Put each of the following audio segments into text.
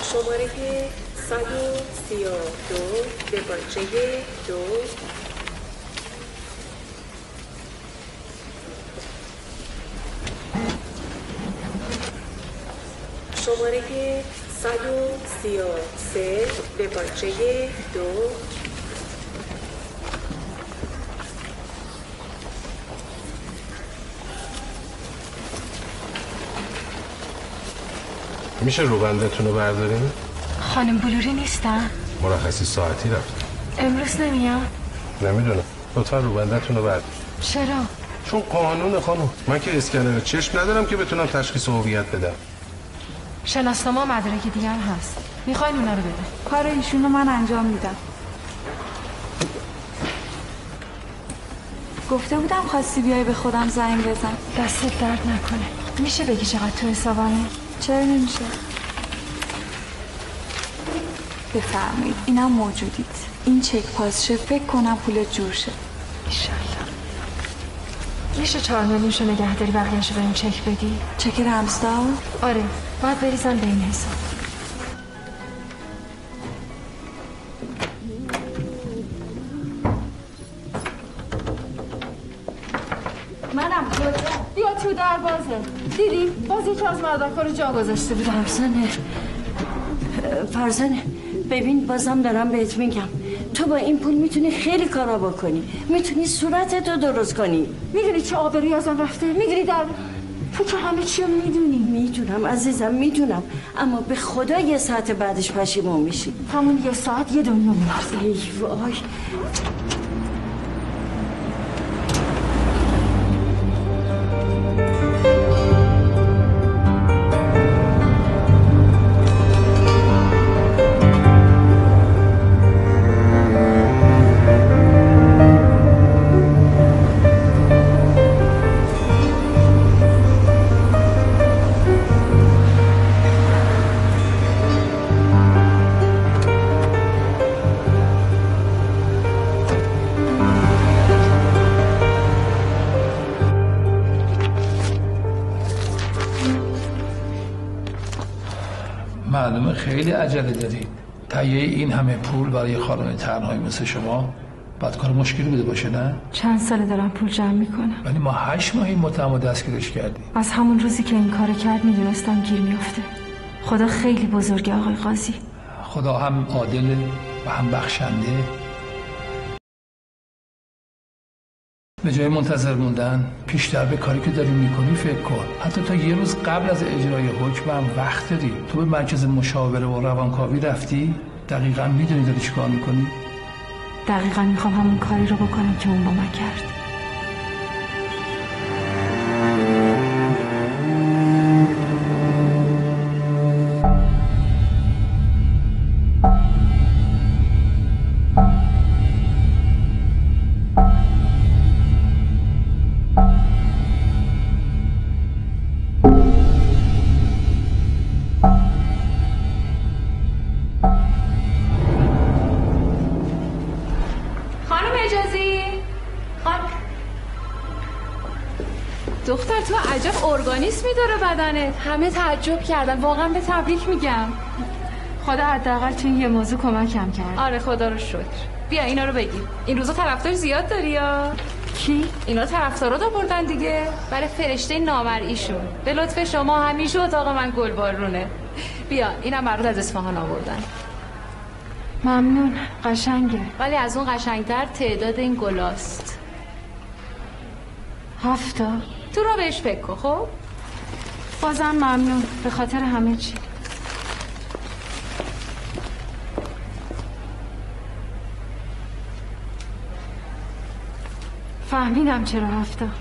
شماره 132 دپارچه 2 شماره 133 دپارچه 2 میشه روبندتون رو برداریم؟ خانم بلوری نیستن؟ مرخصی ساعتی رفت. امروز نمیاد؟ نمیدونم. لطفا روبندتون رو برداریم. چرا؟ چون قانون خانم. من که اسکنر چشم ندارم که بتونم تشخیص هویت بدم. شناسنامه مدرک دیگه هم هست. میخواین اونا رو بده؟ کار ایشونو من انجام میدم. گفته بودم خواستی بیای به خودم زنگ بزن. دستت درد نکنه. میشه بگی چقدر تو حسابمه؟ چرا نمیشه؟ بفرمایید اینم موجودید. این چک پاسشه، فکر کنم پول جور شه. ایشالله. میشه 4 میلیونشو نگه داری بقیه‌شو بریم چک بدی؟ چک رمزدار؟ آره باید بریزن به این حساب. منم کجا؟ بیا تو دروازه. دیدی؟ باز یکی از مردک‌ها رو جا گذاشته بود. فرزانه ببین بازم دارم بهت میگم تو با این پول میتونی خیلی کارا بکنی، میتونی صورتتو درست کنی. میدونی چه آبرویی ازم رفته؟ میدونی تو که همه چی رو میدونی. میدونم عزیزم میدونم، اما به خدا یه ساعت بعدش پشیمون میشی. همون یه ساعت یه دنیا می‌لرزه. ای وای معلومه خیلی عجله داری. تهیه این همه پول برای خانم تنهایی مثل شما بعد کار مشکلی بوده باشه نه؟ چند ساله دارم پول جمع میکنم. ولی ما 8 ماه این متهم دستگیرش کردیم. از همون روزی که این کار کرد میدونستم گیر میافته. خدا خیلی بزرگه آقای قاضی. خدا هم عادله و هم بخشنده. به جای منتظر موندن پیشتر به کاری که داری میکنی فکر کن. حتی تا یه روز قبل از اجرای حکم هم وقت داری. تو به مرکز مشاوره و روانکاوی رفتی؟ دقیقا میدونی داری چی کار میکنی؟ دقیقا میخوام همون کاری رو بکنم که اون با من کرد. دختر تو عجب ارگانیسمی داره بدنت. همه تعجب کردن. واقعا به تبریک میگم. خدا حداقل توی یه موضوع کمکم کرد. آره خدا رو شکر. بیا اینا رو بگیر. این روزا طرفدار زیاد داری یا؟ کی؟ اینا طرفدارا آوردن دیگه برای فرشته نامرئیشون. به لطف شما همیشه اتاق من گلبارونه. بیا اینم برات از اصفهان آوردن. ممنون. قشنگه. ولی از اون قشنگتر تعداد این گلاست. 7 تا. تو رو بهش فکر کن. خب بازم ممنون به خاطر همه چی. فهمیدم چرا 7 تا.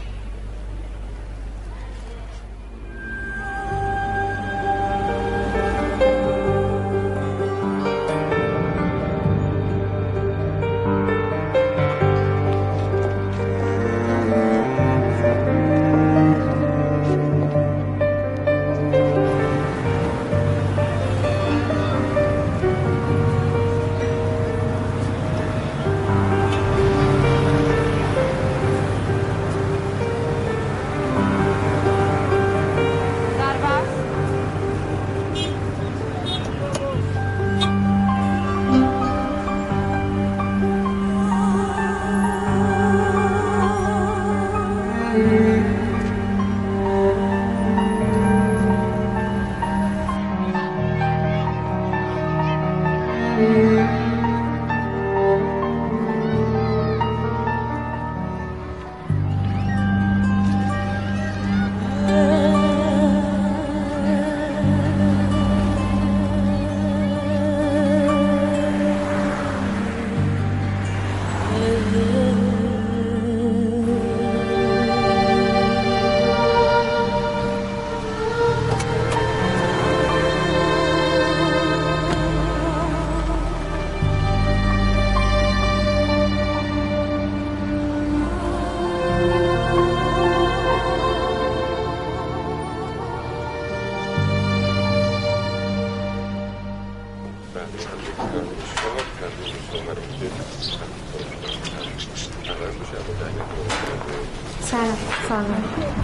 سلام.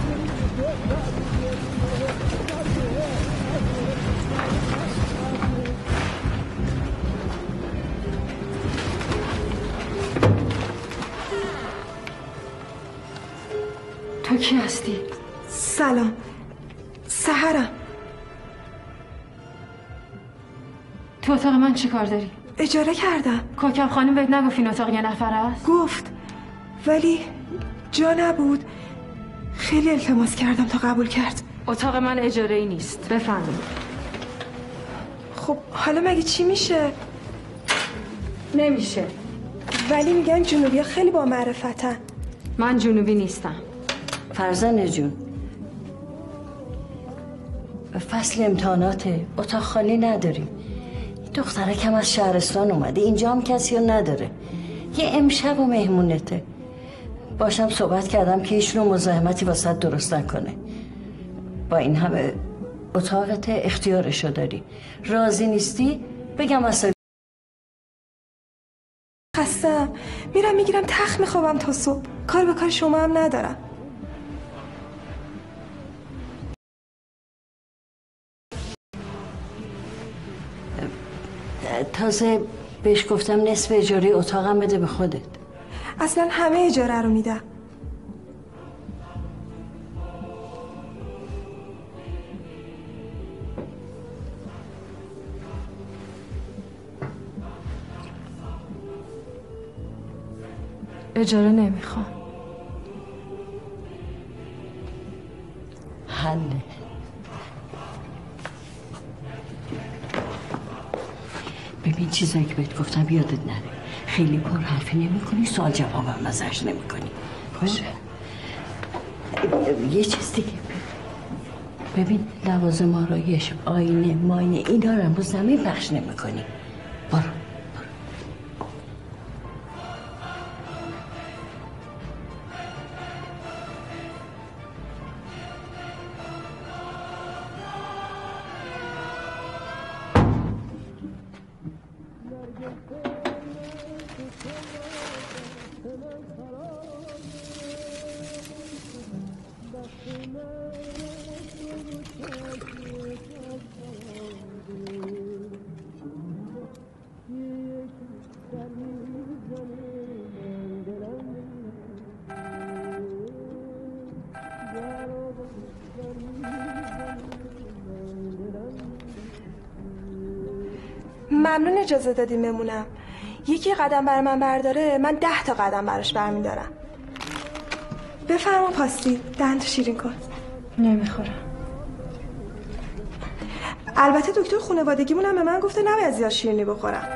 تو کی هستی؟ سلام. سحرم. تو اتاق من چی کار داری؟ اجاره کردم. کوکب خانم بهت نگفت این اتاق یه نفر است؟ گفت ولی جا نبود. خیلی التماس کردم تا قبول کرد. اتاق من اجاره ای نیست. بفهمید. خب حالا مگه چی میشه؟ نمیشه. ولی میگن جنوبی خیلی با معرفتن. من جنوبی نیستم. فرزانه جون، فصل امتحاناته، اتاق خالی نداریم. دختره کم از شهرستان اومده، اینجا هم کسی رو نداره. یه امشب و مهمونته. باشم صحبت کردم که ایشونو مزاحمتی واسه درست نکنه. با این همه اتاقت اختیارشو داری. راضی نیستی بگم اصلا. خستم. میرم میگیرم تخت میخوابم تا صبح. کار به کار شما هم ندارم. تازه بهش گفتم نصف اجاره اتاقم بده به خودت. اصلا همه اجاره رو میدم. اجاره نمیخوام. حله. ببین چیزایی که بهت گفتم یادت نره. خیلی پر حرفی نمی کنی، سوال جوابم ازش نمی کنی. باشه. یه چیز دیگه ببین، لوازم آرایش، آینه، ماینه اینا رو رو زمین پخش نمی کنی. برو. ممنون اجازه دادیم بمونم. یکی قدم بر من برداره، من 10 تا قدم براش برمیدارم. بفرما پاستی، دهن تو شیرین کن. نمیخورم. البته دکتر خانوادگیمونم به من گفته نباید زیاد شیرینی بخورم.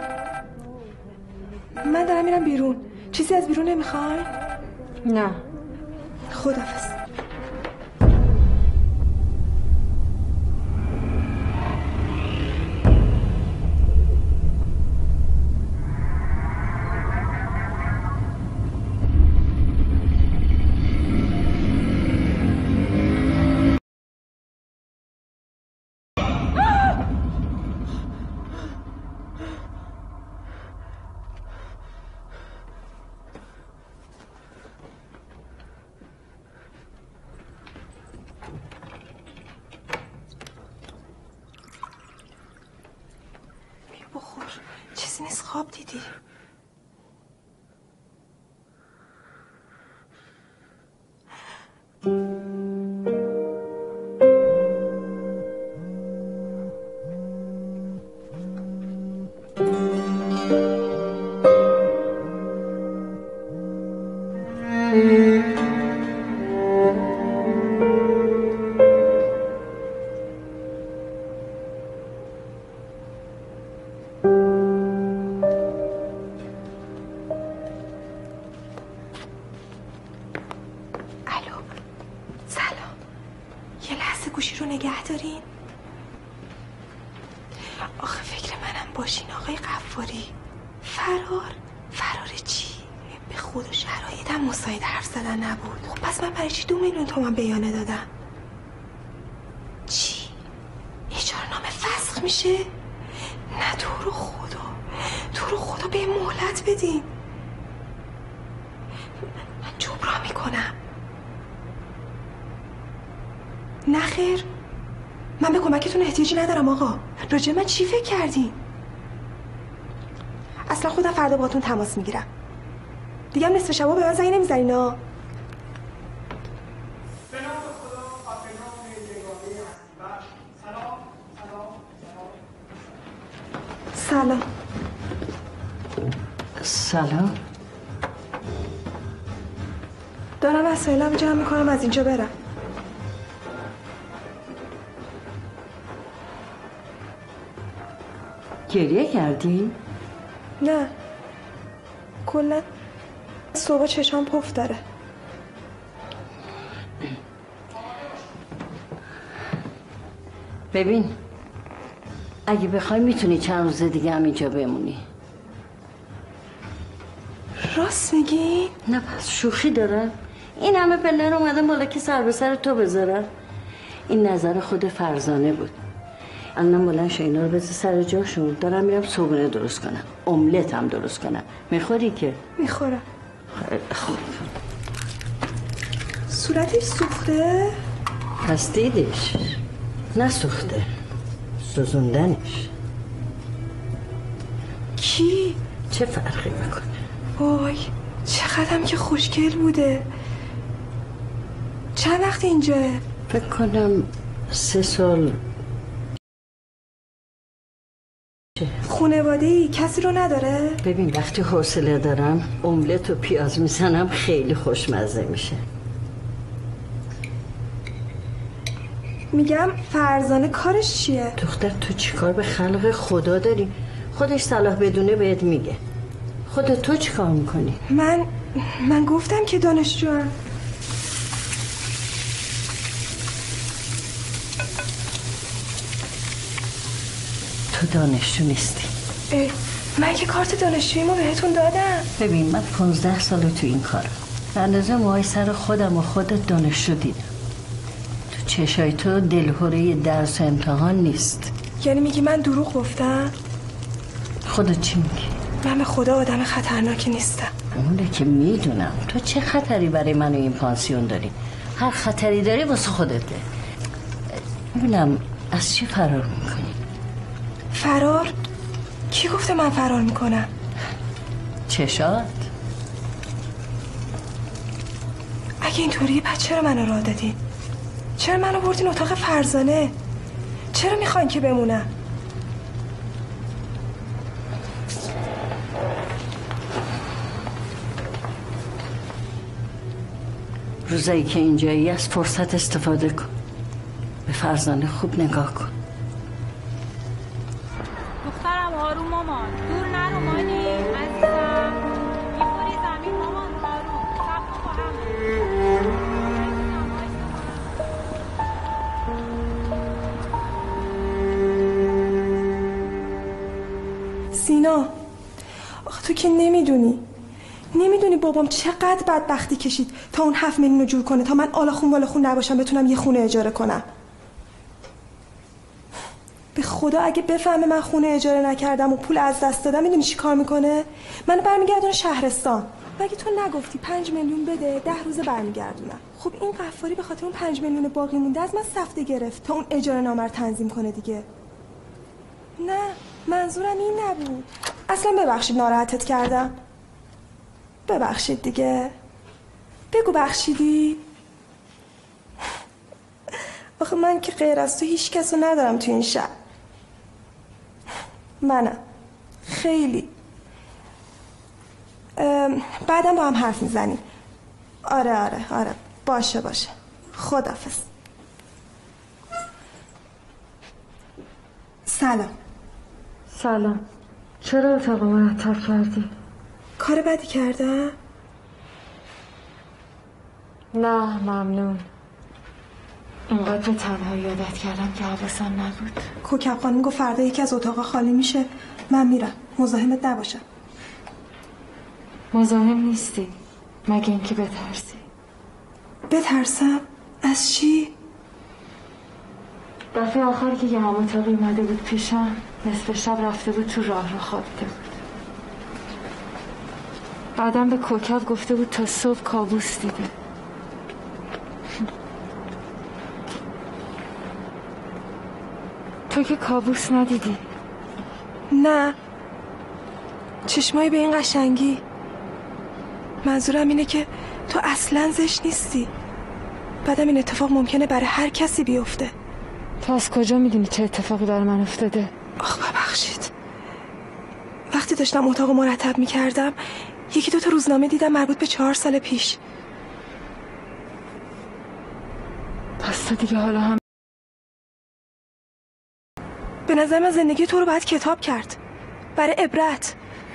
من دارم میرم بیرون. چیزی از بیرون نمیخوای؟ نه. خداحافظ. بخور. چیزی نیست، خواب دیدی. راجع من چی فکر کردین؟ اصلا خودم فردا باهاتون تماس میگیرم. دیگه هم نصف شبا به من زنگ نمیزنین ها. سلام. سلام. دارم وسایلم جمع میکنم از اینجا برم. گریه کردی؟ نه کلا صبح چشام پف داره. ببین اگه بخوای میتونی چند روز دیگه هم اینجا بمونی. راست میگی؟ نه پس شوخی دارم. این همه پلر اومدن بالا که سر به سر تو بذارن. این نظر خود فرزانه بود. الان بلند شو اینا رو بذار سر جاشون. دارم میرم صبحونه درست کنم، املت هم درست کنم. میخوری که؟ میخورم. خب صورتش سوخته؟ پس دیدش نسوخته، سوزوندنش. کی؟ چه فرقی میکنه؟ وای چقدرم که خوشگل بوده. چند وقت اینجا؟ فکر کنم 3 سال. خانواده‌ای کسی رو نداره؟ ببین وقتی حوصله دارم املت و پیاز میزنم خیلی خوشمزه میشه. میگم فرزانه کارش چیه؟ دختر تو چیکار به خلق خدا داری؟ خودش صلاح بدونه بهت میگه. خودت تو چیکار میکنی؟ من گفتم که دانشجوام. تو دانشجو نیستی. من که کارت دانشجوییمو بهتون دادم. ببین من 15 سال تو این کارم. به اندازه موهای سر خودم و خودت دانشجو دیدم. تو چشای تو دلهوره درس و امتحان نیست. یعنی میگی من دروغ گفتم؟ خودت چی میگی؟ من به خدا آدم خطرناکی نیستم. اونه که میدونم. تو چه خطری برای من و این پانسیون داری؟ هر خطری داری واسه خودته. ببینم از چی فرار میکنی؟ فرار؟ کی گفته من فرار میکنم؟ چشات؟ اگه اینطوری پس چرا منو راه دادین؟ چرا منو بردین اتاق فرزانه؟ چرا میخواین که بمونم؟ روزایی که اینجایی از فرصت استفاده کن. به فرزانه خوب نگاه کن. دخترم آروم مامان، دور نرو مانی عزیزم. میخوری زمین مامان، آروم صبر با هم. سینا آخه تو که نمیدونی بابام چقدر بدبختی کشید تا اون 7 میلیون رو جور کنه تا من آلاخون بالاخون نباشم بتونم یه خونه اجاره کنم. به خدا اگه بفهمه من خونه اجاره نکردم و پول از دست دادم میدونی چی کار میکنه؟ منو برمیگردونه شهرستان. مگه تو نگفتی 5 میلیون بده 10 روزه برمیگردونم؟ خب این قفاری به خاطر اون 5 میلیون باقی مونده از من سفته گرفت تا اون اجاره نامه رو تنظیم کنه دیگه. نه منظورم این نبود. اصلا ببخشید ناراحتت کردم. ببخشید دیگه. بگو بخشیدی. آخه من که غیر از تو هیچ کسو ندارم تو این شهر. منم خیلی بعدم با هم حرف میزنیم. آره باشه خداحافظ. سلام. چرا اتاق مرتب کردی؟ کار بدی کردم؟ نه ممنون. اینقدر به تنهایی عادت کردم که حواسم نبود. کوکب خانم گفت فردا یکی از اتاقا خالی میشه، من میرم، مزاحمت نباشم. مزاحم نیستی مگه اینکه بترسی. بترسم؟ از چی؟ دفعه آخر که یه اتاقی اومده بود پیشم، نصف شب رفته بود تو راه خوابیده بود. بعدم به کوکب گفته بود تا صبح کابوس دیده. تو که کابوس ندیدی؟ نه، چشمایی به این قشنگی. منظورم اینه که تو اصلا زشت نیستی. بعدم این اتفاق ممکنه برای هر کسی بیفته. تو از کجا میدونی چه اتفاقی برای من افتاده؟ آخ ببخشید، وقتی داشتم اتاقو مرتب میکردم 1-2 تا روزنامه دیدم مربوط به 4 سال پیش. پس تو دیگه حالا هم به نظر من زندگی تو رو باید کتاب کرد، برای عبرت.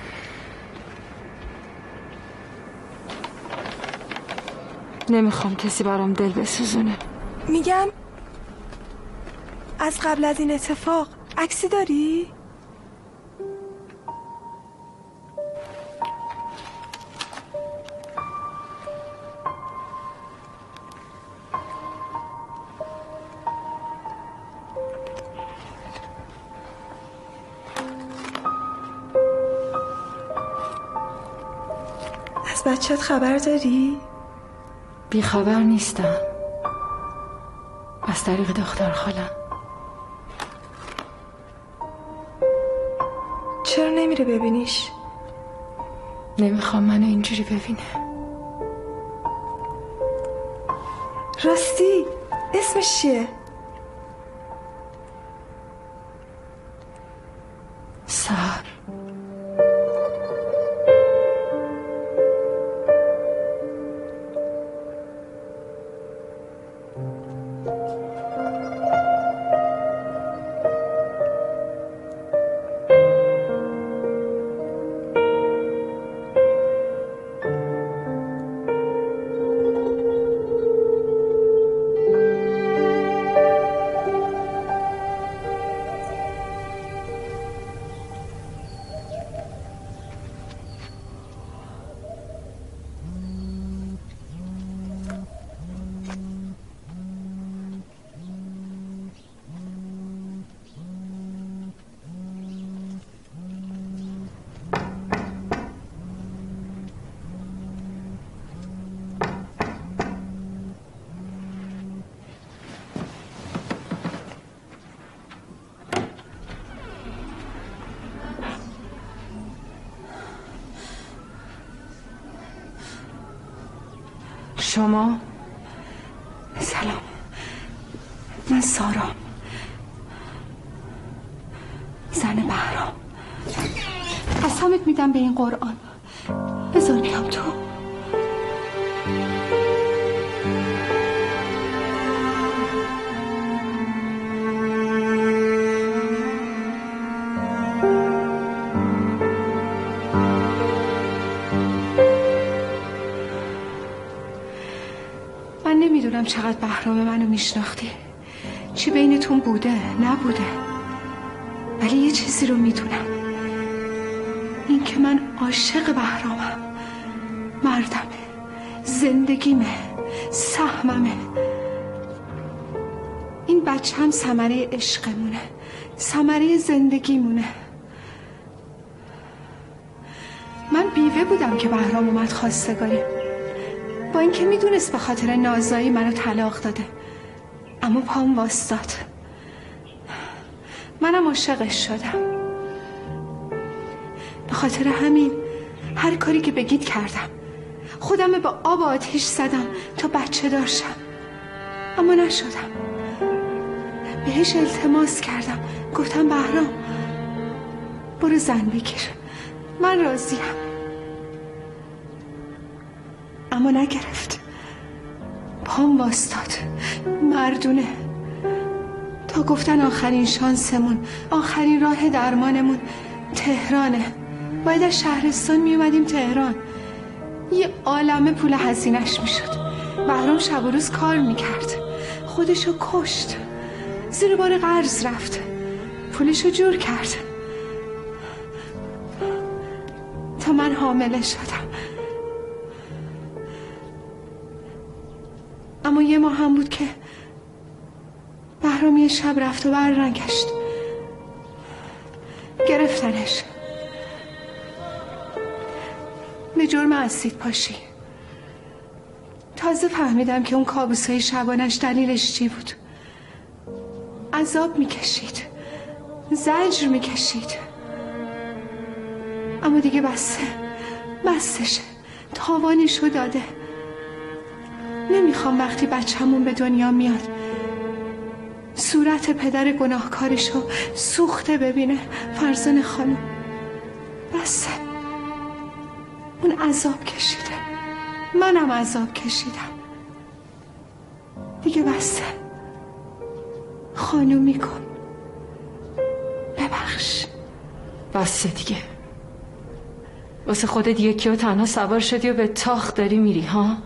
نمیخوام کسی برام دل بسوزونه. میگم از قبل از این اتفاق عکسی داری؟ از بچت خبر داری؟ بی خبر نیستم. از طریق دختر خالم. چرا نمیره ببینیش؟ نمیخوام منو اینجوری ببینه. راستی اسمش چیه؟ سهر. شما؟ سلام، من سارا، زن بهرام. قسمت میدم به این قرآن، بذار بیام تو. نمیدونم چقدر بهرام منو میشناختی، چی بینتون بوده نبوده، ولی یه چیزی رو میدونم، این که من عاشق بهرامم، مردمه، زندگیمه، سهممه. این بچه هم ثمره عشقمونه، ثمره زندگیمونه. من بیوه بودم که بهرام اومد خواستگاری، با اینکه میدونست به خاطر نازایی منو طلاق داده، اما پام واسطاد. منم عاشقش شدم. به خاطر همین هر کاری که بگید کردم. خودم به آب و آتیش زدم تا بچه داشتم، اما نشدم. بهش التماس کردم، گفتم بهرام برو زن بگیر، من راضیم. اما نگرفت. پام واستاد مردونه تا گفتن آخرین شانسمون، آخرین راه درمانمون تهرانه. باید از شهرستان می اومدیم تهران. یه عالمه پول هزینه‌اش میشد. بهرام شب و روز کار میکرد، خودشو کشت، زیر بار قرض رفت، پولشو جور کرد تا من حامله شدم. اما یه ماه هم بود که بهرام یه شب رفت و برنگشت. گرفتنش به جرم اسید پاشی. تازه فهمیدم که اون کابوسای شبانش دلیلش چی بود. عذاب میکشید، زجر میکشید، اما دیگه بسشه، تاوانشو داده. نمیخوام وقتی بچه‌مون به دنیا میاد صورت پدر گناهکارشو سوخته ببینه. فرزانه خانم بسه، اون عذاب کشیده، منم عذاب کشیدم، دیگه بسه. خانومی کن، ببخش. بسه دیگه. واسه خودت یکی و تنها سوار شدی و به تاخت داری میری ها؟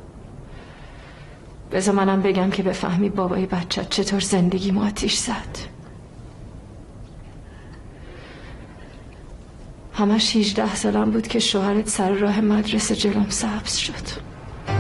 بذار منم بگم که بفهمی بابای بچه چطور زندگی ما آتیش زد. همش 18 سالم بود که شوهرت سر راه مدرسه جلوم سبز شد.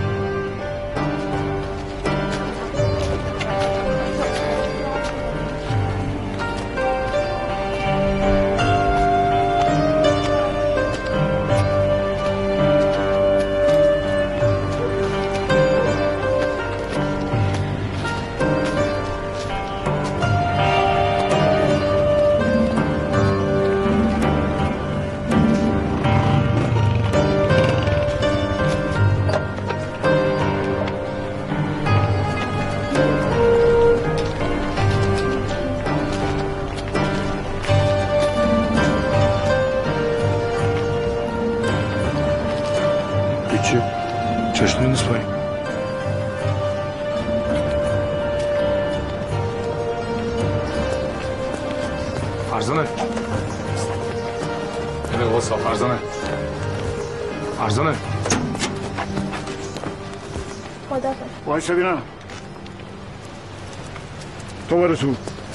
چشمی نیست پایین. فرزانه اینه باسا. فرزانه مادر وایسا بینم. تو برو تو.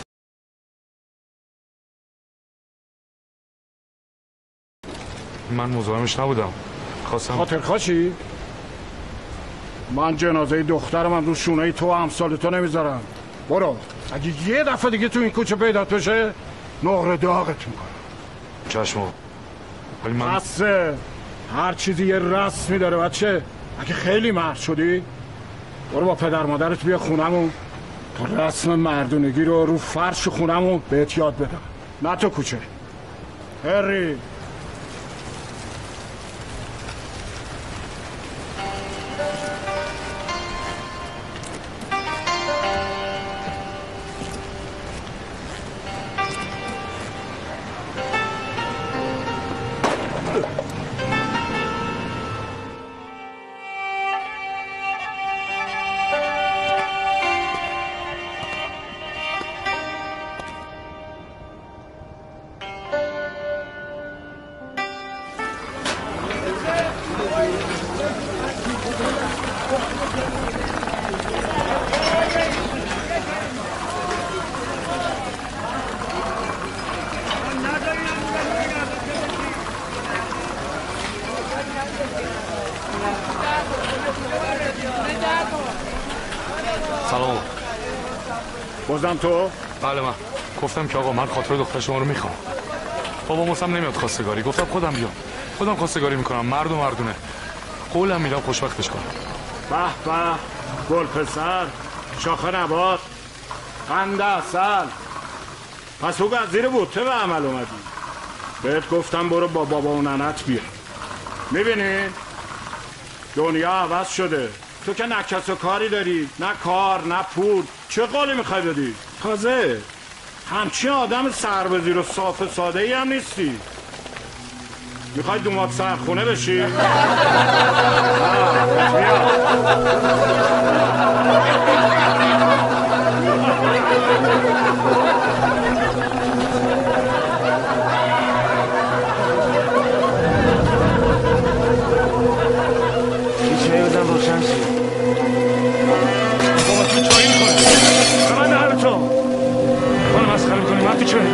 من مزاحمش نبودم، خواستم. خاطر خاشی؟ من جنازه دخترم رو شونه تو و امثال تو نمیذارم. برو. اگه یه دفعه دیگه تو این کوچه پیدات بشه نقره داغت میکنم. چشمو. ولی من بسه. هر چیزی یه رسمی داره بچه. اگه خیلی مرد شدی برو با پدر مادرت بیا خونمون تا رسم مردونگی رو فرش خونمون بهت یاد بدم. نه تو کوچه. هری سلام. بازم تو؟ بله من گفتم که آقا من خاطر دختر شما رو میخوام. بابا موسم نمیاد خواستگاری. گفتم خودم بیام، خودم خواستگاری میکنم. مرد و مردونه. قولم میدم خوشبختش کنم. به به گل پسر، شاخه نبات، قند عسل. پس تو از زیر بوته به عمل اومدی. بهت گفتم برو با بابا و ننت بیا. میبینی دنیا عوض شده. تو که نه کس و کاری داری، نه کار نه پول. چه قولی میخوای بدی؟ تازه همچین آدم سر به زیر و صاف ساده ای هم نیستی. میخوای دومات سرخونه بشی؟ بیا چایی بزن روشن شی. بابا تو چایی میکنه من دهنه تو منو مسخره میکنی من تو چایی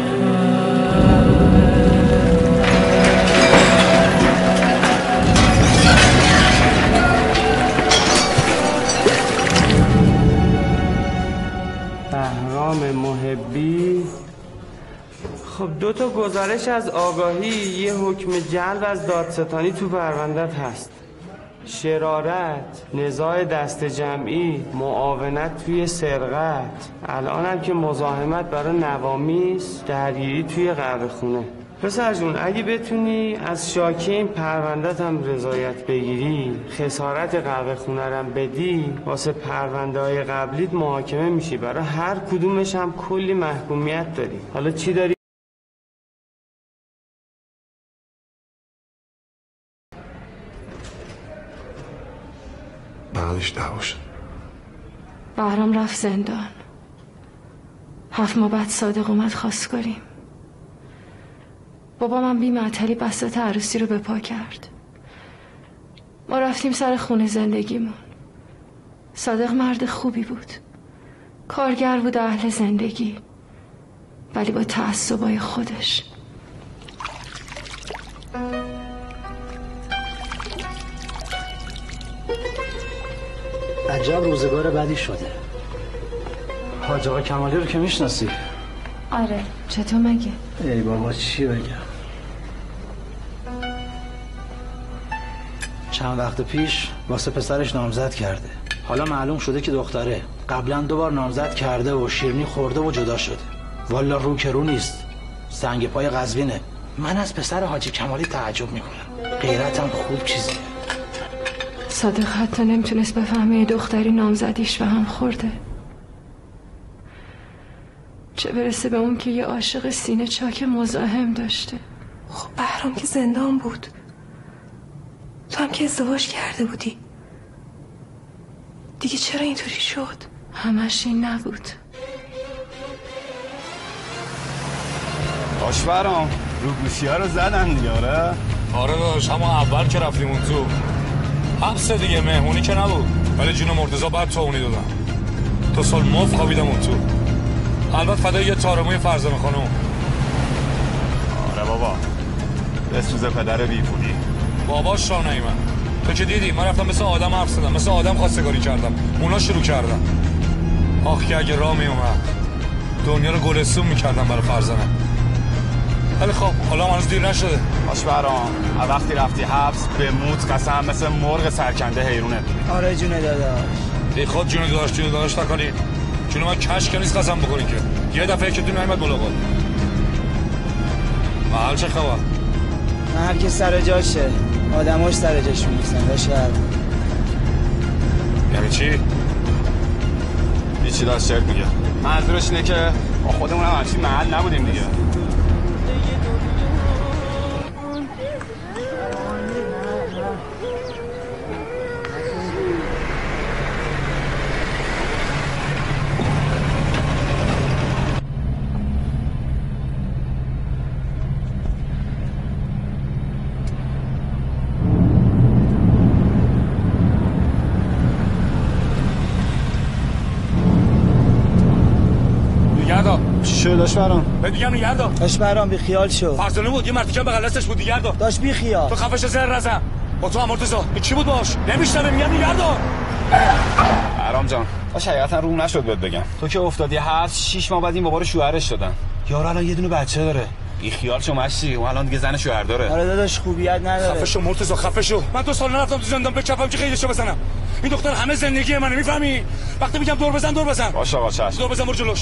بهرام محبی. خب 2 تا گزارش از آگاهی، یه حکم جلب از دادستانی تو پروندت هست. شرارت، نزاع دست جمعی، معاونت توی سرقت، الانم که مزاحمت برای نوامیس، درگیری توی قهوه خونه. پسر جون اگه بتونی از شاکی این پروندت هم رضایت بگیری، خسارت قهوه خونه رم بدی، واسه پرونده های قبلیت محاکمه میشی. برای هر کدومش هم کلی محکومیت داری. حالا چی داری؟ بغلش دعوا شد. بهرام رفت زندان. 7 ماه بعد صادق اومد خواستگاریم. بابا من بی معطلی بساط عروسی رو به پا کرد. ما رفتیم سر خونه زندگیمون. صادق مرد خوبی بود، کارگر بود، اهل زندگی، ولی با تعصبای خودش. عجب روزگار بدی شده. حاج آقا کمالی رو که میشناسی؟ آره، چطور مگه؟ ای بابا چی بگم. چند وقت پیش واسه پسرش نامزد کرده. حالا معلوم شده که دختره قبلا 2 بار نامزد کرده و شیرینی خورده و جدا شده. والا رو که رو نیست، سنگ پای قزوینه. من از پسر حاجی کمالی تعجب میکنم. غیرتم خوب چیزیه. صادق حتی نمیتونست بفهمه دختری نامزدیش به هم خورده، چه برسه به اون که یه عاشق سینه چاک مزاحم داشته. خب بهرام که زندان بود، تو هم که ازدواج کرده بودی، دیگه چرا اینطوری شد؟ همش این نبود. باش برام رو گوشی ها رو زدن دیگه. آره داداش، همون اول که رفتیم اون تو حبس دیگه، مهمونی که نبود، ولی جون مرتضی بعد توونی دادم. 2 سال مف خوابیدم اون تو. البته فدای یه تارموی فرزانه خانم. آره بابا، بسوز پدر بیپولی. باباش شانهی من. تو که دیدی من رفتم مثل آدم حرف زدم، مثل آدم خواستگاری کردم، اونا شروع کردم. آخ که اگه راه می اومد دنیا رو گلستون میکردم برای فرزانه. ولی خب حالا هنوز دیر نشده. باش برام، وقتی رفتی حبس به موت قسم مثل مرغ سرکنده حیرونه. آره جون داداش. ای خود جون داداش تکانی. جون من کش که نیست قسم بکنی که. یه دفعه که تو نمیاد ملاقات. محل چه خبر؟ محل که سر جاشه، آدماش سر جاش می‌نویسن. باشه یعنی چی؟ هیچی داشت شرط میگه. منظورش اینه که با خودمون هم همچین محل نبودیم دیگه. چه داشت برام؟ میگم نگردار. داشت برام بی خیال شو. فرزانه بود، یه مرتیکه بغل دستش بود، نگردار. داشت بی خیال. تو خفش زر رزم. با تو مرتضی. چی بود باش؟ نمیشنوه، میگم نگردار. برام جان، باش حقیقتا روم نشد بهت بگم. تو که افتادی حبس 6 ماه بعد این بابا رو شوهرش شدن. یارو الان یه دونه بچه داره. بی خیال شو مشی، اون الان دیگه زن شوهر داره. آره داداش خوبیت نداره. خفه شو مرتضی، خفه شو. من 2 سال نرفتم تو زندان بچپم که قیدشو بزنم. این دختر همه زندگی منه، میفهمی؟ وقتی میگم دور بزن دور بزن. باش آقا چش. دور بزن برو جلوش.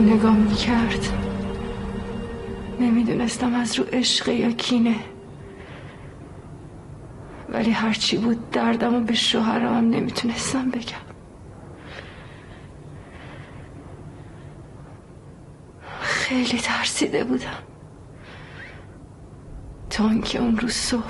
نگاه میکرد نمیدونستم از رو عشق یا کینه، ولی هرچی بود دردمو به شوهرام نمیتونستم بگم. خیلی ترسیده بودم تا اینکه اون روز صبح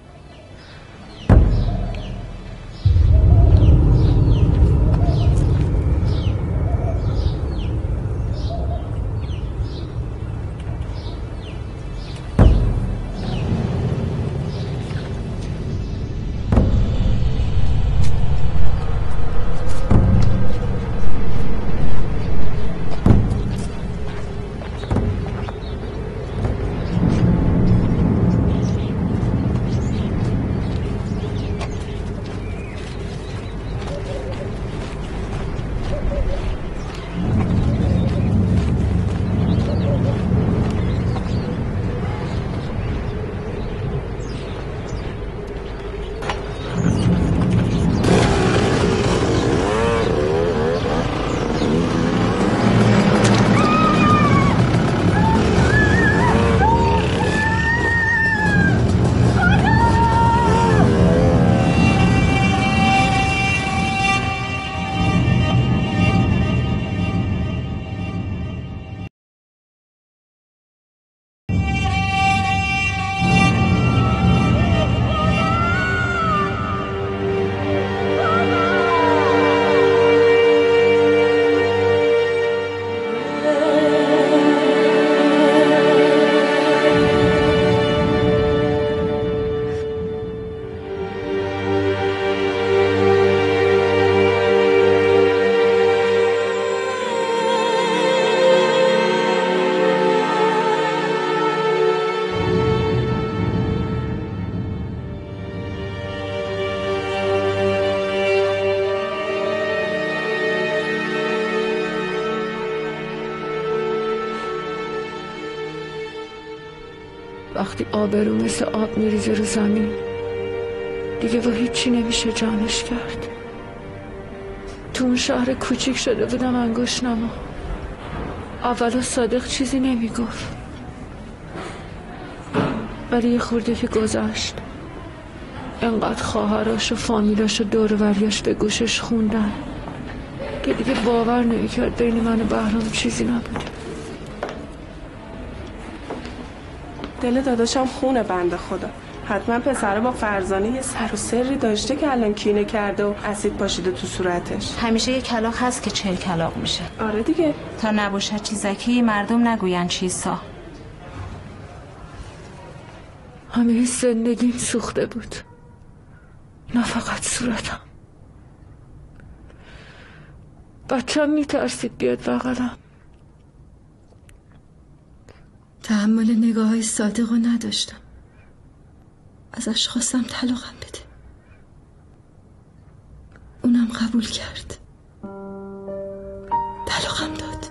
وقتی آبرو مثل آب میریزه رو زمین دیگه با هیچی نمیشه جمعش کرد. تو اون شهر کوچیک شده بودم انگشت نما. اولا صادق چیزی نمیگفت، ولی یه خورده که گذشت انقدر خواهراش و فامیلاش و دور و بریاش به گوشش خوندن که دیگه باور نمیکرد بین من و بهرام چیزی نبود. دل داداشم خونه بنده خدا. حتما پسره با فرزانه یه سر و سری داشته که الان کینه کرده و اسید پاشیده تو صورتش. همیشه یه کلاغ هست که 40 کلاغ میشه. آره دیگه. تا نباشه چیزکی مردم نگوین چیزا. همه زندگیم سوخته بود، نه فقط صورتم. بچه‌م میترسید بیاد بغلم. تحمل نگاه‌های صادقو نداشتم. ازش خواستم طلاقم بده، اونم قبول کرد، طلاقم داد.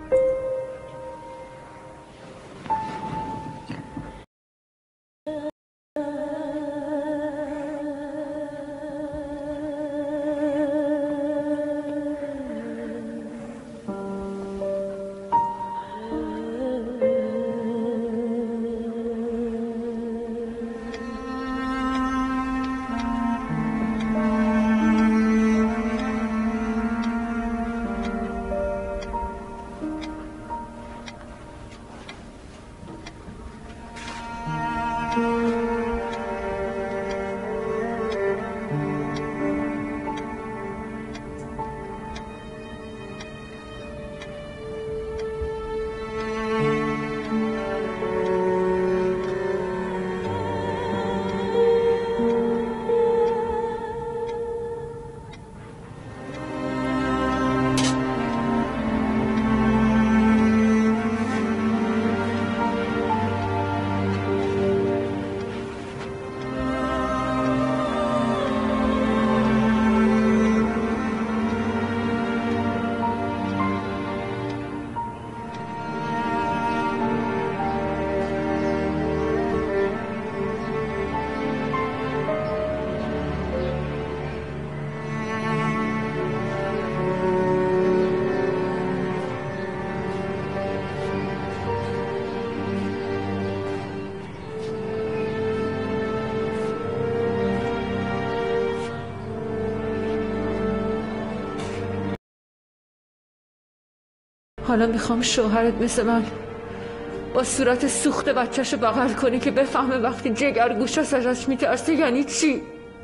حالا میخوام شوهرت مثل من با صورت سوخت بچه‌شو بغل کنه که بفهمه وقتی جگر گوشاش ازش میترسه یعنی چی،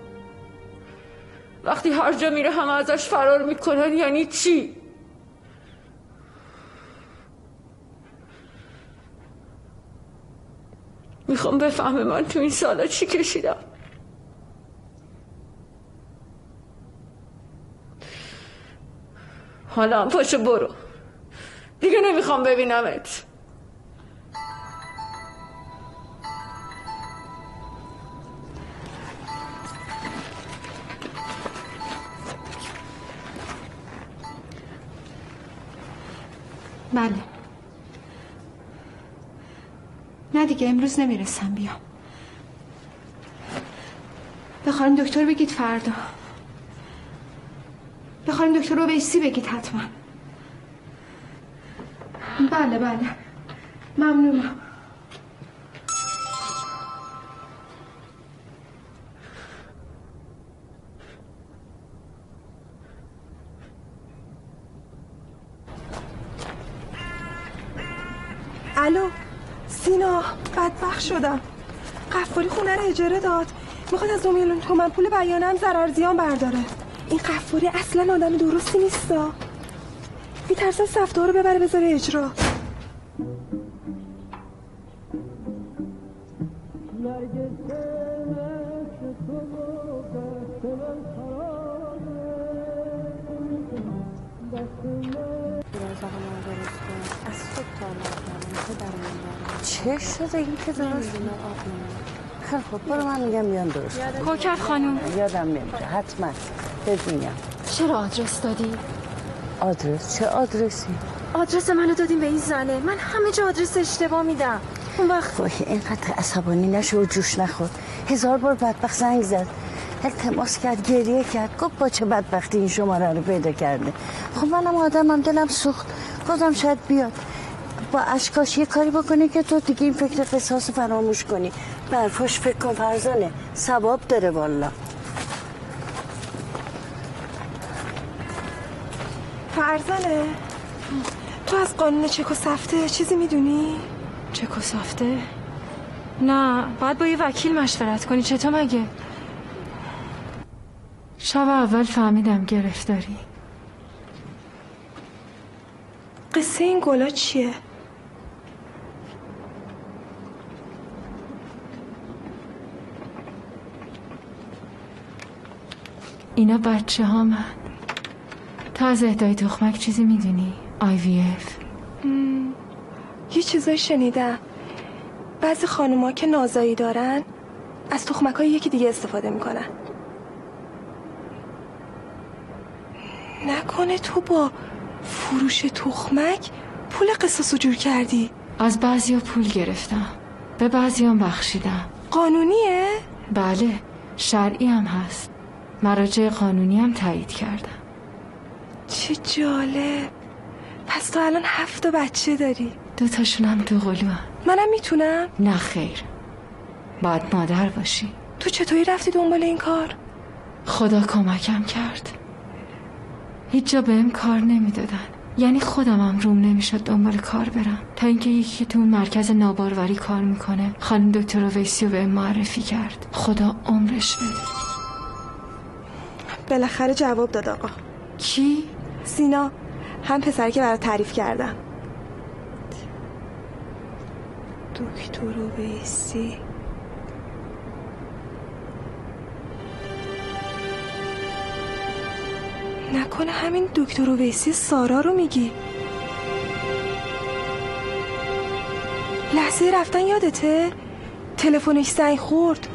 وقتی هر جا میره همه ازش فرار میکنن یعنی چی. میخوام بفهمه من تو این سالا چی کشیدم. حالا هم پاشو برو، دیگه نمیخوام ببینمت. بله. نه دیگه امروز نمیرسم بیام. به خانم دکتر بگید فردا. به خانم دکتر اویسی بگید حتما. بله بله ممنونم. الو سینا، بدبخت شدم. قفاری خونه رو اجاره داد، میخواد از 2 میلیون تومن پول بیانم ضرر زیان برداره. این قفاری اصلا آدم درستی نیستا، میترسه سفته رو ببره بذاره اجرا. چه شده این که درست؟ خیلی خوب برو من میگم بیان درست. کوکب خانوم یادم نمیده حتما بهت میگم. چرا آدرس دادی؟ آدرس؟ چه آدرسی؟ آدرس منو دادیم به این زنه. من همه جا آدرس اشتباه میدم. اون وقت وای اینقدر عصبانی نشو و جوش نخور. 1000 بار بدبخت زنگ زد، التماس کرد، گریه کرد، گفت با چه بدبختی این شماره رو پیدا کرده. خب منم آدمم دلم سوخت، گفتم شاید بیاد با اشکاش یه کاری بکنه که تو دیگه این فکر قصاص فراموش کنی. برفاش فکر کن فرزانه، ثواب داره والا. فرزانه تو از قانون چک و سفته چیزی میدونی؟ چک و سفته؟ نه، باید با یه وکیل مشورت کنی. چطور مگه؟ شب اول فهمیدم گرفتاری. قصه این گلا چیه؟ اینا بچه ها من. تا از اهدای تخمک چیزی میدونی؟ IVF؟ یه چیزایی شنیدم. بعضی خانوما که نازایی دارن از تخمک‌های یکی دیگه استفاده میکنن. نکنه تو با فروش تخمک پول قصاصو جور کردی؟ از بعضیا پول گرفتم، به بعضیام بخشیدم. قانونیه؟ بله، شرعی هم هست. مراجع قانونی هم تایید کردم. چه جالب. پس تو الان 7 بچه داری؟ 2 تاشون هم تو قلوام. منم میتونم؟ نه خیر، باید مادر باشی. تو چطوری رفتی دنبال این کار؟ خدا کمکم کرد. هیچ جا بهم کار نمیدادن، یعنی خودم هم روم نمیشد دنبال کار برم، تا اینکه یکی که تو اون مرکز ناباروری کار میکنه خانم دکتر اویسی رو بهم معرفی کرد. خدا عمرش بده. بالاخره جواب داد آقا. کی؟ سینا، هم پسری که برات تعریف کردم. دکتر اویسی. نکنه همین دکتر اویسی سارا رو میگی؟ لحظه رفتن یادته؟ تلفنش زنگ خورد،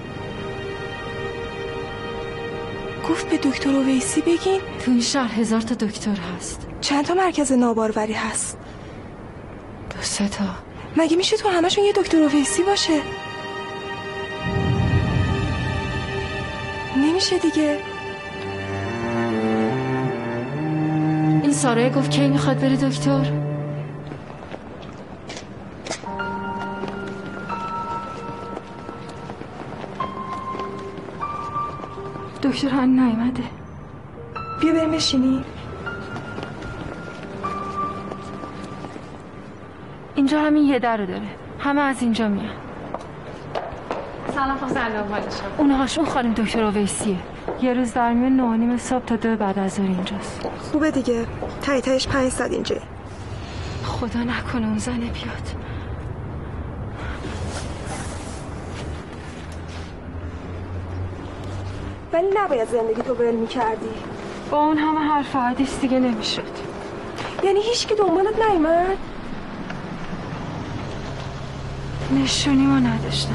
گفت به دکتر اویسی بگین تو این شهر 1000 تا دکتر هست. چند تا مرکز ناباروری هست؟ 2-3 تا. مگه میشه تو همشون یه دکتر اویسی باشه؟ نمیشه دیگه. این سارا گفت کی میخواد بره دکتر؟ دکتر هن نیومده. بیا بریم بشینی. اینجا همین یه در داره، همه از اینجا میان. سلام حال شما. اونهاشون خانم دکتر اویسیه. یه روز در میون 9:30 صبح تا 2 بعد از ظهر اینجاست. خوبه دیگه، تایش 500 اینجا. خدا نکنه اون زنه بیاد. ولی نباید زندگی تو ول میکردی. با اون همه حرف و حدیث دیگه نمیشد. یعنی هیچ کی دنبالت نیومد؟ نشونی ما نداشتن.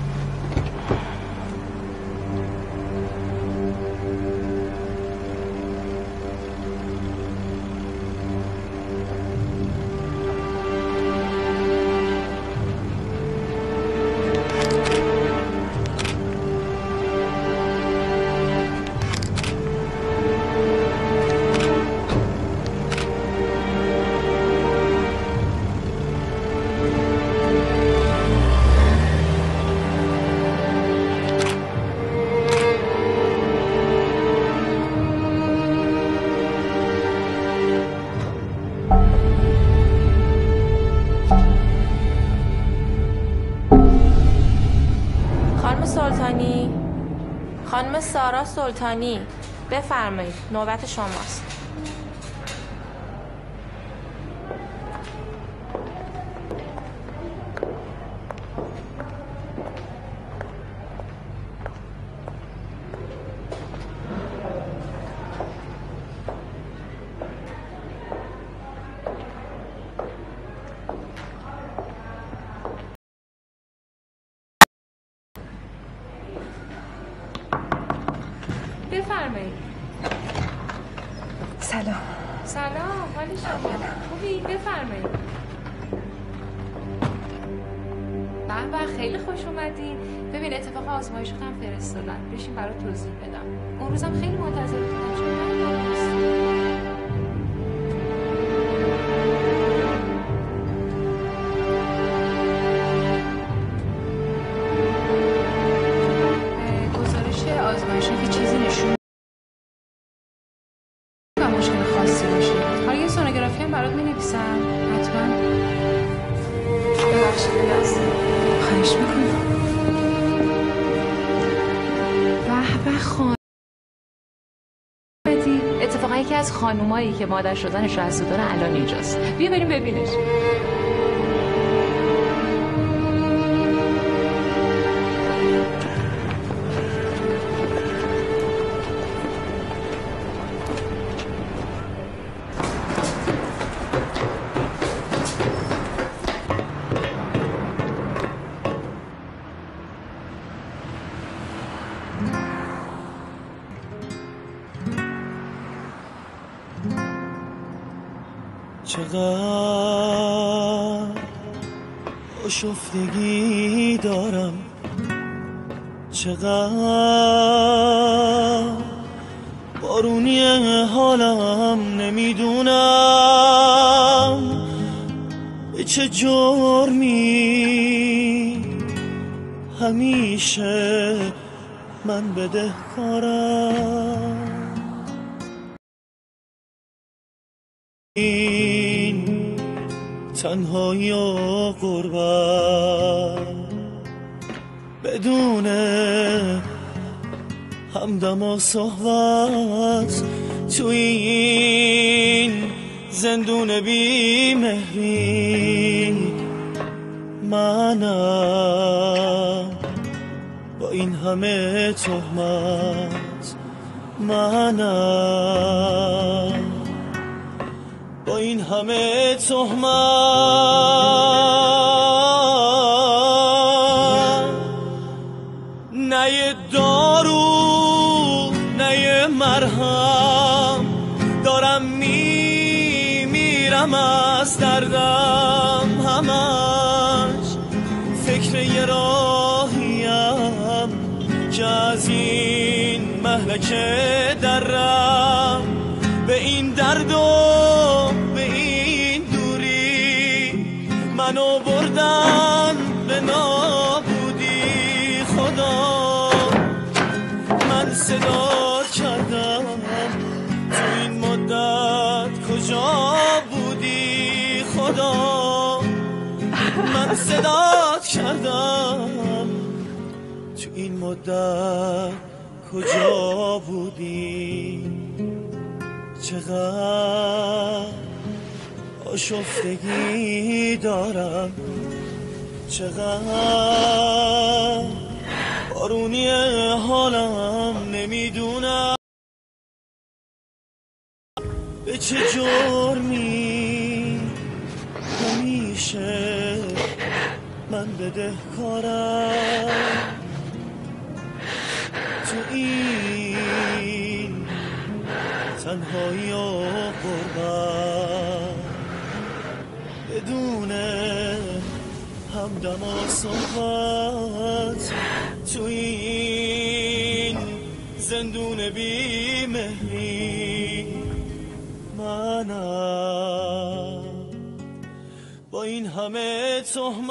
خانم سارا سلطانی بفرمایید، نوبت شماست. بفرمایید. سلام. سلام، حال شما خوبی؟ بفرمایید. به به، خیلی خوش اومدین. ببین اتفاق آزمایش هم فرستادن، بشین برات توضیح بدم. اون روزم خیلی منتظر بودم چون گزارش آزمایشی که چیزی نشون و مشکل خاصی باشه. حالا یه سونوگرافی هم برات می‌نویسم. حتما. ببخشید لازم. خواهش می‌کنم. به خانم اتفاقا یکی از خانومایی که مادر شدنش رو از داره الان اینجاست. بیا بریم ببینش. چقدر آشفتگی دارم، چقدر بارونی حالم، نمیدونم به چه جرمی همیشه من بدهکارم. این تنهایی و غربت بدون همدم و صحبت، تو این زندون بی مهری منم، با این همه تهمت منم، با این همه تهمت. نه یه دارو نه یه مرهم، دارم میمیرم از دردم، همش فکر یه راهیم که از این مهلکه درم. به این درد و به این دوری منو بردن به نابودی. خدا من صدات کردم تو این مدت کجا بودی؟ خدا صدات کردم تو این مدت کجا بودی؟ چقدر آشفتگی دارم، چقدر بارونی حالم، نمیدونم به چه جرمی همیشه من بدهکارم تو این تنهایی و غربت، بدون همدم و صحبت، تو این زندون بی مهری منم با این همه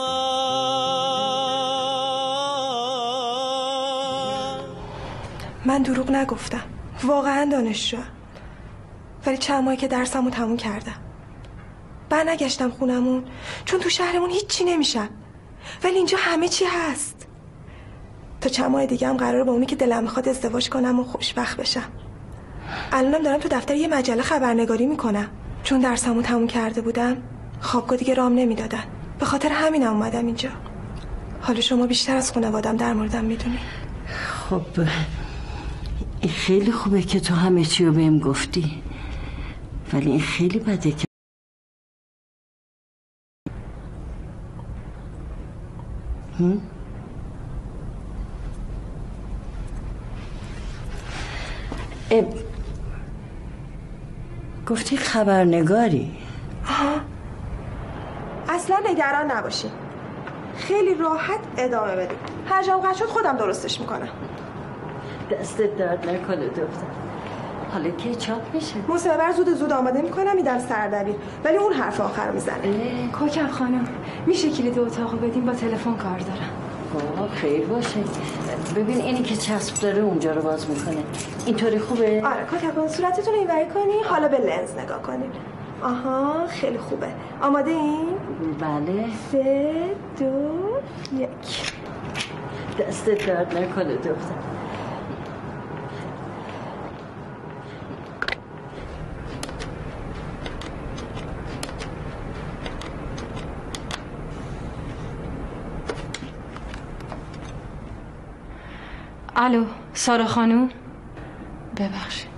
تهمت. من دروغ نگفتم، واقعا دانشجوام، ولی چند ماهی که درسمو تموم کردم برنگشتم خونمون، چون تو شهرمون هیچی نمیشم، ولی اینجا همه چی هست. تا چند ماه دیگه هم قراره با اونی که دلم میخواد ازدواج کنم و خوشبخت بشم. الانم دارم تو دفتر یه مجله خبرنگاری میکنم، چون درسمو تموم کرده بودم خوابگاه دیگه رام نمیدادن، به خاطر همینم اومدم اینجا. حالا شما بیشتر از خانوادم در موردم میدونی. خب این خیلی خوبه که تو همه چی رو بهم گفتی، ولی این خیلی بده که گفتی خبرنگاری؟ آها. اصلا نگران نباشی، خیلی راحت ادامه بدی، هر جام قد شد خودم درستش میکنم. دستت درد نکنه دختر. حالا که چاپ میشه؟ مصور زود آماده میکنم میدم سردبیر، ولی اون حرف آخر رو میزنه. کوکب خانم میشه کلید اتاقو بدیم؟ با تلفن کار دارم. خیر باشه. ببین اینی که چسب داره اونجا رو باز میکنه، اینطوری خوبه؟ آره کوکب، صورتتون رو اینوری کنی، حالا به لنز نگاه کنین. آها خیلی خوبه. آماده این؟ بله. 3 2 1. دستت درد نکنه دختر. الو سارا خانوم، ببخشید.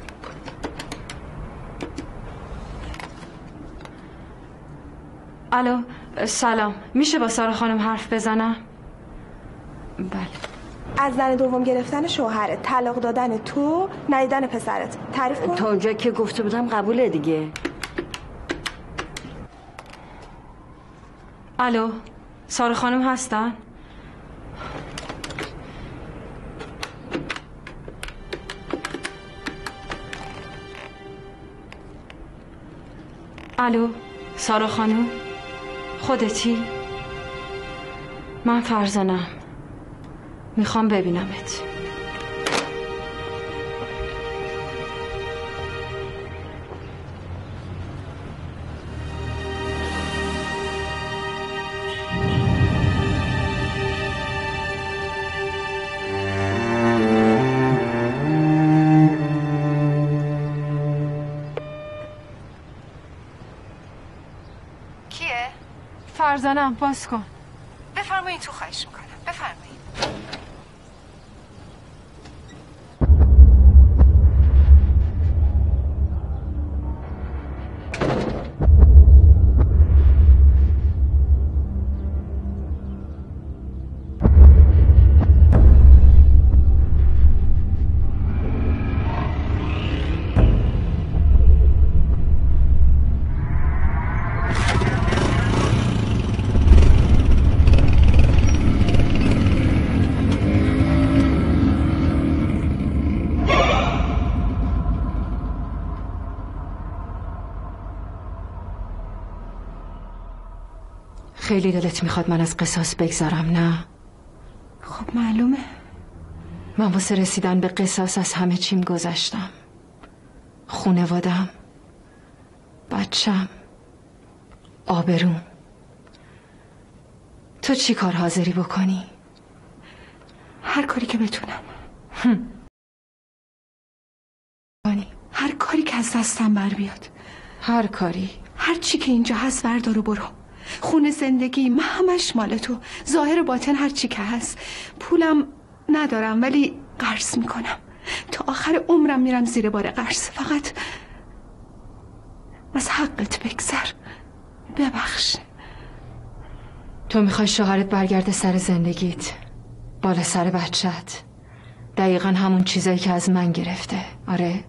الو سلام، میشه با سارا خانم حرف بزنم؟ بله. از زن دوم گرفتن شوهرت، طلاق دادن تو، ندیدن پسرت، تعریف کن. تا اونجا که گفته بودم قبوله دیگه. الو سارا خانم هستن؟ الو سارا خانم، خودتی؟ من فرزانم، میخوام ببینمت. فرزانم باز کن. بفرمایید تو، خواهش میکنم بفرمایید. خیلی دلت میخواد من از قصاص بگذارم، نه؟ خب معلومه من واسه رسیدن به قصاص از همه چیم گذشتم. خونوادم، بچم، آبروم. تو چی کار حاضری بکنی؟ هر کاری که بتونم. هر کاری که از دستم بر بیاد. هر کاری؟ هر چی که اینجا هست بردار و برو. خونه زندگی من همش مال تو. ظاهر و باطن هر چی که هست. پولم ندارم ولی قرض میکنم. تا آخر عمرم میرم زیر بار قرض. فقط از حقت بگذر. ببخش. تو میخوای شوهرت برگرده سر زندگیت، بالا سر بچت، دقیقا همون چیزایی که از من گرفته. آره؟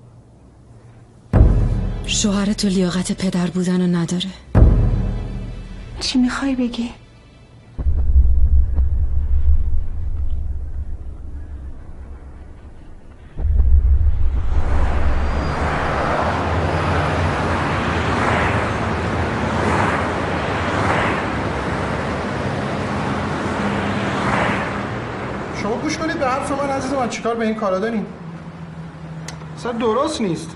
شوهر تو لیاقت پدر بودن رو نداره. چی میخوای بگی؟ شما گوش کنید به حرف من عزیز من. چیکار به این کارا دارین؟ اصلا درست نیست.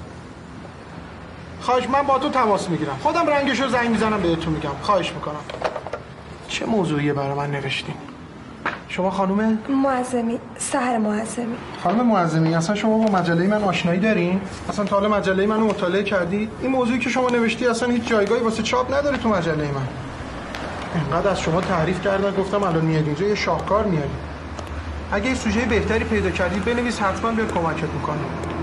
خواهش من با تو تماس میگیرم. خودم رنگشو زنگ میزنم بهتون میگم. خواهش میکنم. چه موضوعیه برای من نوشتین؟ شما خانم معظمی، سحر معظمی. خانم معظمی، اصلا شما با مجله من آشنایی دارین؟ اصلا تا حالا مجله منو مطالعه کردی؟ این موضوعی که شما نوشتی اصلا هیچ جایگاهی واسه چاپ نداره تو مجله من. اینقدر از شما تعریف کردن گفتم الان میاد اینجا یه شاهکار میاری. اگه یه سوژه بهتری پیدا کردی بنویس، حتما بهت کمکت میکنم.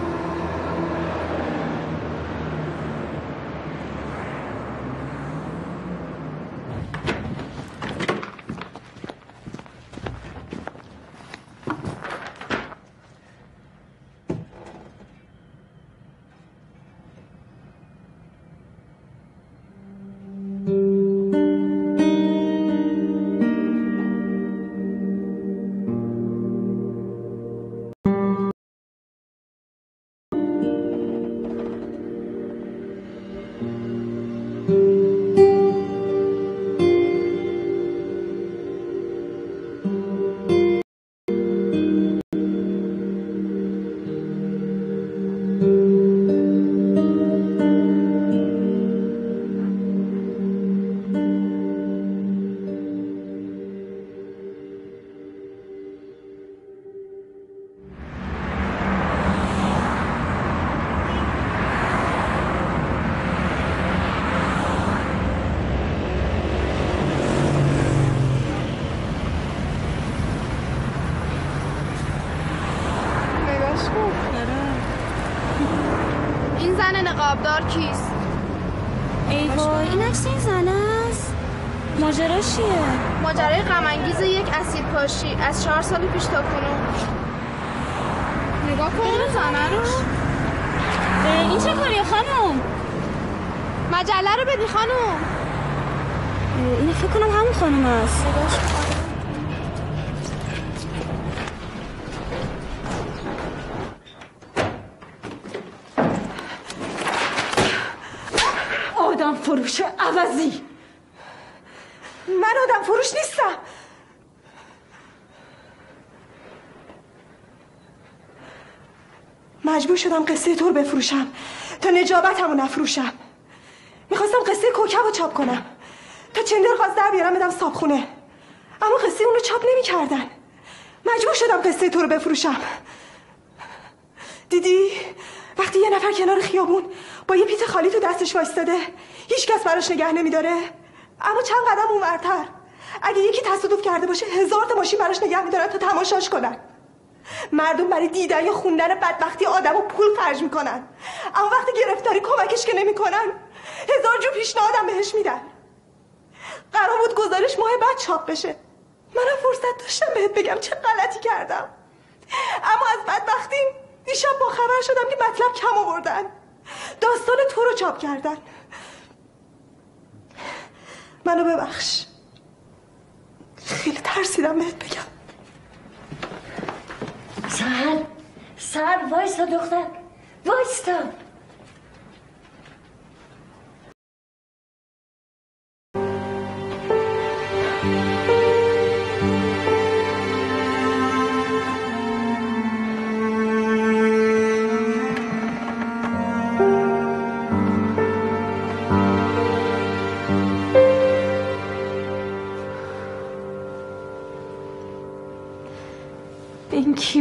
این زن نقابدار کیست؟ ای وای، این عکس این زن است. ماجرا چیه؟ ماجرای غم‌انگیز یک اسید پاشی از 4 سال پیش تا کنون. نگاه کن زنه رو. این چه کاریه خانم؟ مجله رو ببین خانم. اینو فکر کنم همون خانم است. آدم فروش عوضی. من آدم فروش نیستم. مجبور شدم قصه تو رو بفروشم تا نجابتمو نفروشم. میخواستم قصه کوکب رو چاپ کنم تا چندر خواست در بیارم بدم صابخونه، اما قصه اون رو چاپ نمی کردن. مجبور شدم قصه تو رو بفروشم. دیدی وقتی یه نفر کنار خیابون با یه پیت خالی تو دستش وایستاده هیچ کس براش نگه نمیداره، اما چند قدم اونورتر اگه یکی تصادف کرده باشه 1000 تا ماشین براش نگه میدارن تا تماشاش کنن. مردم برای دیدن یا خوندن بدبختی آدمو پول خرج میکنن، اما وقتی گرفتاری کمکش که نمیکنن 1000 جو پیشنهادم بهش میدن. قرار بود گزارش ماه بعد چاپ بشه، منم فرصت داشتم بهت بگم چه غلطی کردم، اما از بدبختیم دیشب با خبر شدم که مطلب کم آوردن، داستان تو رو چاپ کردن. منو ببخش، خیلی ترسیدم بهت بگم. سهر وایستا دختر، وایستا.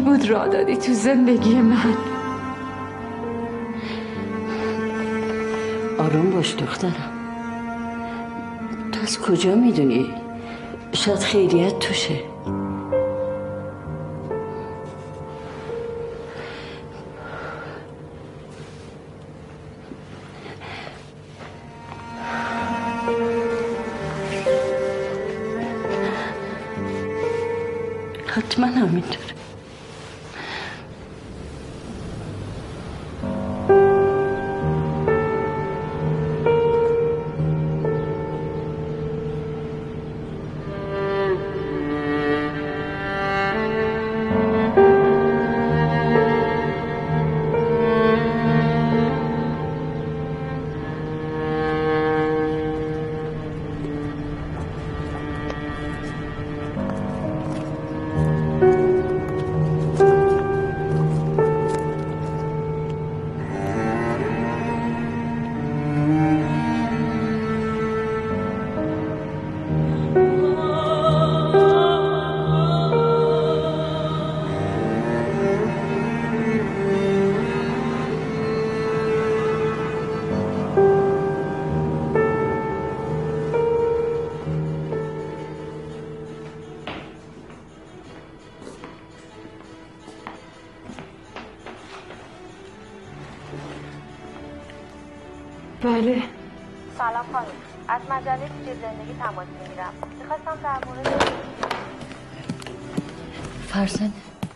بود راه دادی تو زندگی من. آروم باش دخترم. تو از کجا میدونی؟ شاید خیریت توشه. حتما همینطوره. بله. سلام خانم، از مجله فیچ زندگی تماس میگیرم. میخواستم در مورد فرزانه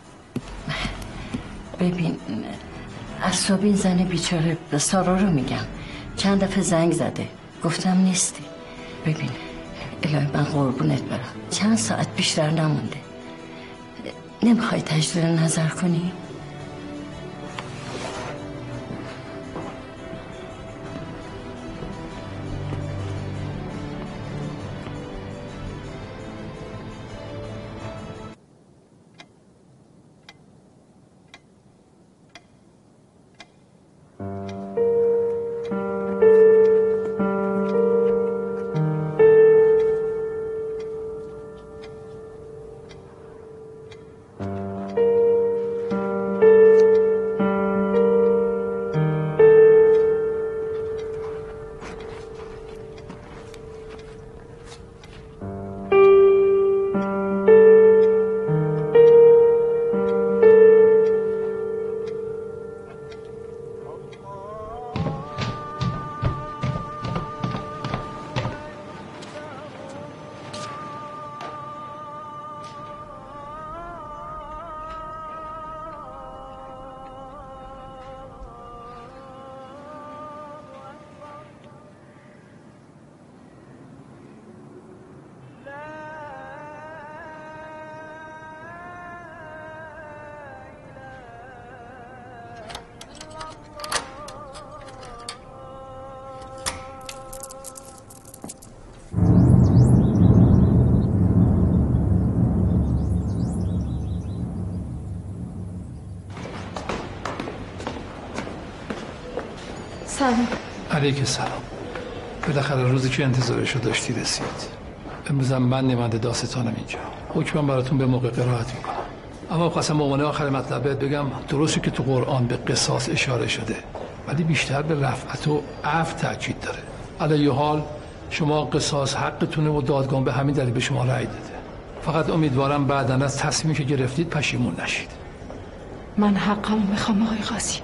ببین، از صبح این زن بیچاره سارا رو میگم چند دفعه زنگ زده، گفتم نیستی. ببین الهی من قربونت برم، چند ساعت بیشتر نمونده. نمیخوای تجدید نظر کنی؟ سلام. علیک سلام. بالاخره روزی که انتظارشو داشتی رسید. امروز من نماینده داستانم اینجا. حکمم براتون به موقع قرائت میکنم. اما خواستم به عنوان آخر مطلب بگم درسته که تو قرآن به قصاص اشاره شده، ولی بیشتر به رفعت و عفو تاکید داره. علیه حال شما قصاص حقتونه و دادگاه به همین دلیل به شما رأی داده. فقط امیدوارم بعداً از تصمیمی که گرفتید پشیمون نشید. من حقمو میخوام آقای قاضی.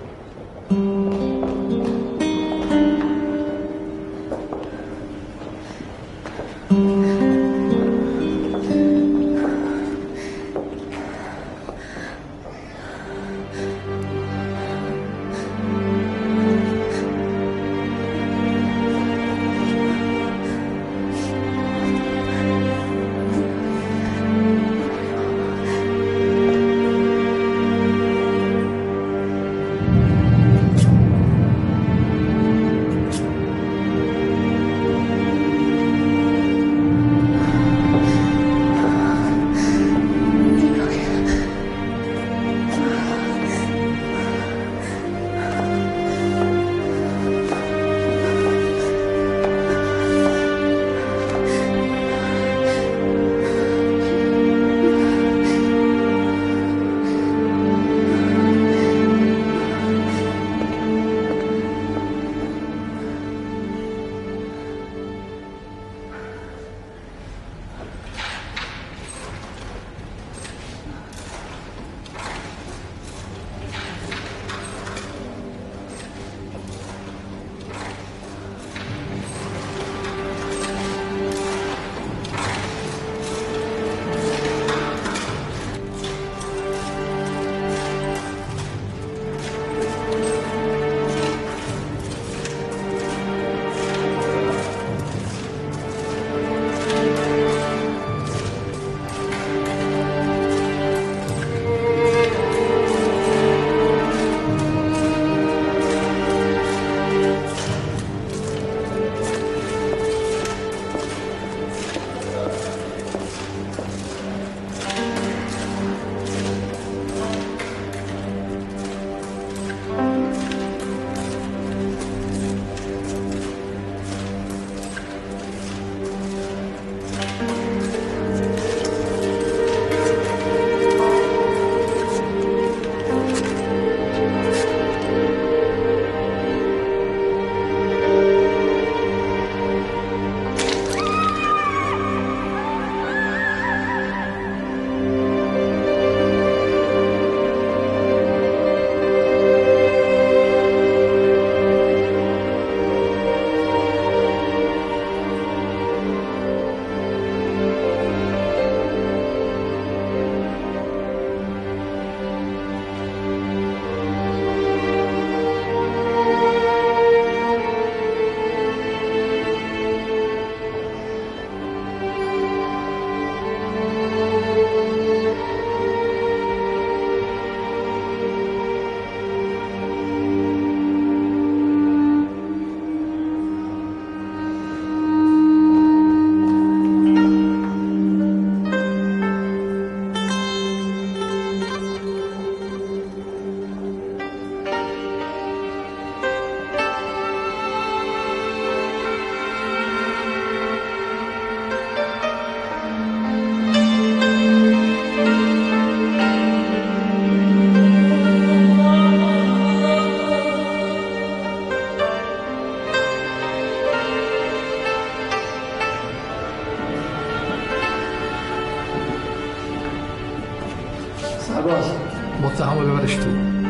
بیارش تو.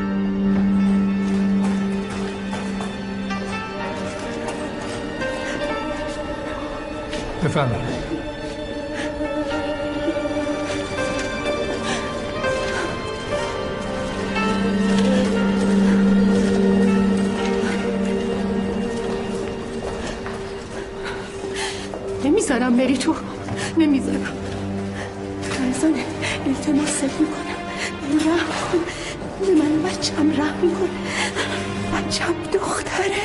بفرمایید. نمیذارم بری تو، نمیذارم. فرزانه التماست میکنم رحم کن، به من بچم رحم کن. بچم دختره،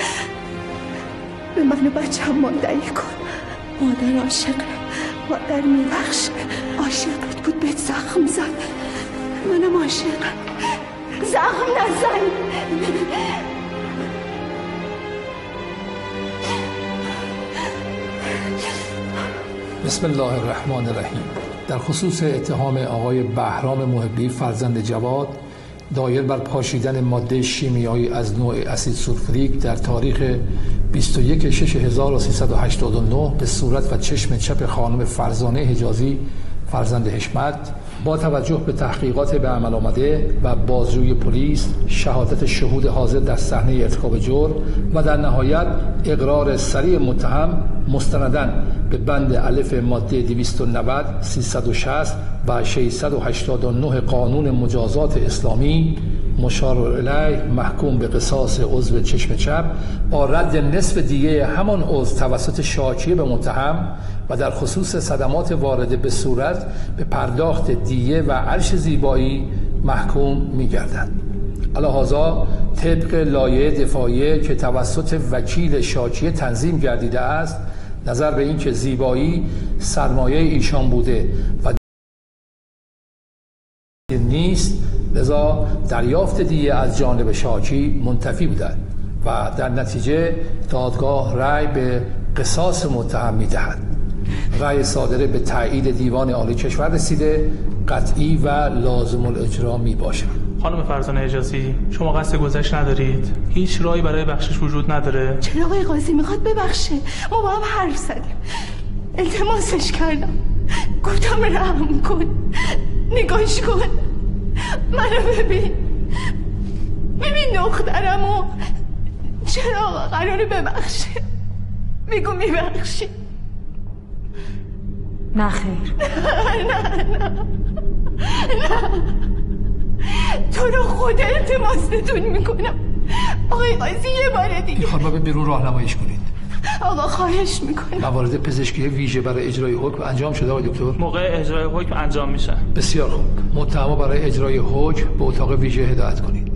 به من بچم مادری کن. مادر عاشقه، مادر میبخشه. عاشقت بود بهت زخم زد، منم عاشقم. زخم نزن. بسم الله الرحمن الرحیم. در خصوص اتهام آقای بهرام محبی فرزند جواد دایر بر پاشیدن ماده شیمیایی از نوع اسید سولفوریک در تاریخ 21/6/1389 به صورت و چشم چپ خانم فرزانه حجازی فرزند حشمت با توجه به تحقیقات به عمل آمده و بازجویی پلیس، شهادت شهود حاضر در صحنه ارتکاب جرم و در نهایت اقرار صریح متهم مستنداً به بند الف ماده 290 360 و 689 قانون مجازات اسلامی مشار الیه محکوم به قصاص عضو چشم چپ با رد نصف دیه همان عضو توسط شاکی به متهم و در خصوص صدمات وارده به صورت به پرداخت دیه و عرش زیبایی محکوم می‌گردند. علی‌هذا طبق لایحه دفاعیه که توسط وکیل شاکی تنظیم گردیده است، نظر به این که زیبایی سرمایه ایشان بوده و نیست، لذا دریافت دیه از جانب شاکی منتفی بوده و در نتیجه دادگاه رأی به قصاص متهم می‌دهد. رأی صادره به تایید دیوان عالی کشور رسیده، قطعی و لازم الاجرا میباشد. خانم فرزانه حجازی، شما قصد گذشت ندارید؟ هیچ راهی برای بخشش وجود نداره؟ چرا آقای قاضی میخواد ببخشه؟ ما با هم حرف زدیم، التماسش کردم، گفتم رحم کن، نگاش کن، منو ببین دخترمو. چرا آقا قراره ببخشه؟ بگو میبخشی. نه خیر. نه تو رو خود التماستون میکنم آقای قاضی، یه بار دیگه خانم به بیرون راهنماییش کنید. آقا خواهش میکنم. موارد پزشکی ویژه برای اجرای حکم انجام شده آقای دکتر؟ موقع اجرای حکم انجام میشه. بسیار خوب. متهم برای اجرای حکم به اتاق ویژه هدایت کنید.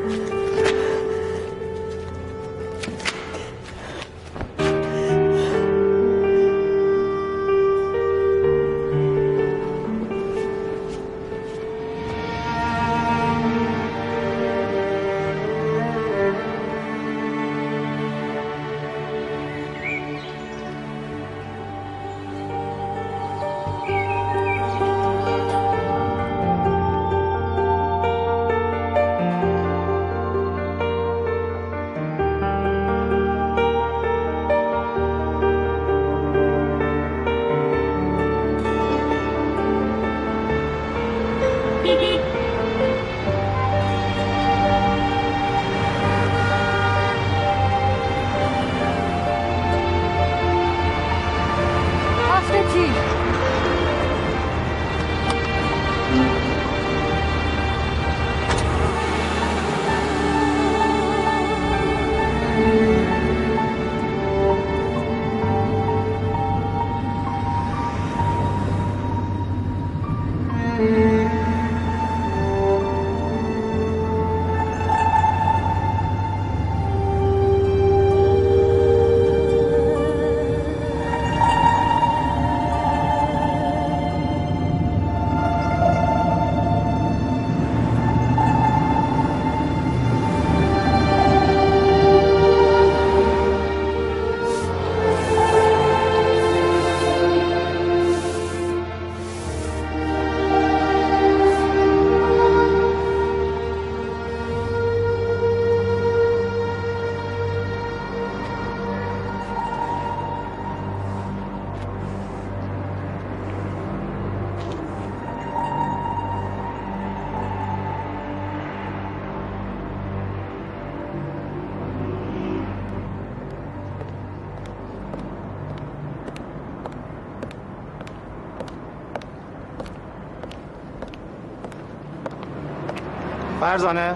فرزانه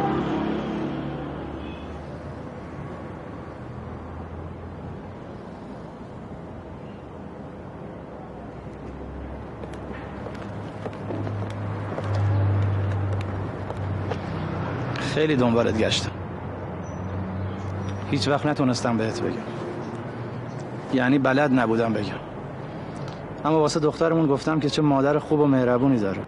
خیلی دنبالت گشتم، هیچ وقت نتونستم بهت بگم، یعنی بلد نبودم بگم، اما واسه دخترمون گفتم که چه مادر خوب و مهربونی داره.